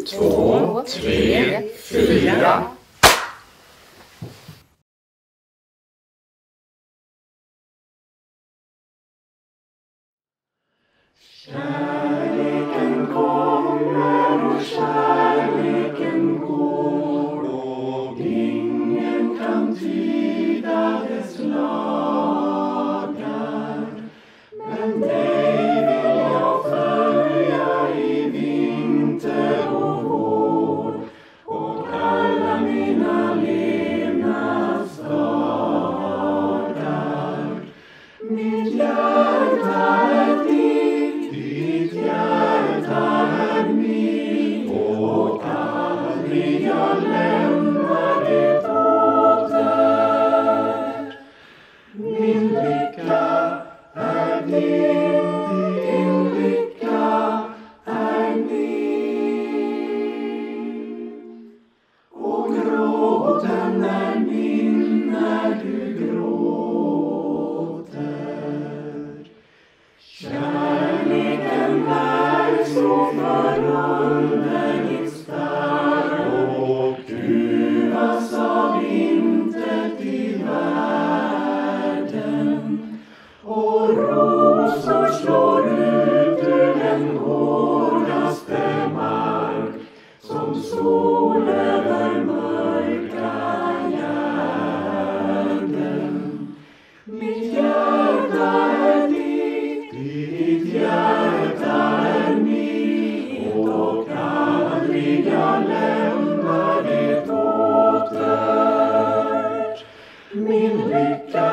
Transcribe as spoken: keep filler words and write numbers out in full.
två, tre, fyra. Kärleken kommer och kärleken går och ingen kan tyda dess lagar. Men dig vill jag följa i vinter och vår och alla mina levnadsdagar. Mitt hjärta är ditt, ditt hjärta är mitt och aldrig jag lämnar det åter. Min lycka är din, din lycka är min. Och gråten är min när du gråter. Kärleken är så förunderligt stark och kuvas av intet i världen. Och rosor slår ut ur den hårdaste mark som sol över mörka gärden. Mitt hjärta är ditt, ditt hjärta är mitt och aldrig jag lämnar det åter. Min lycka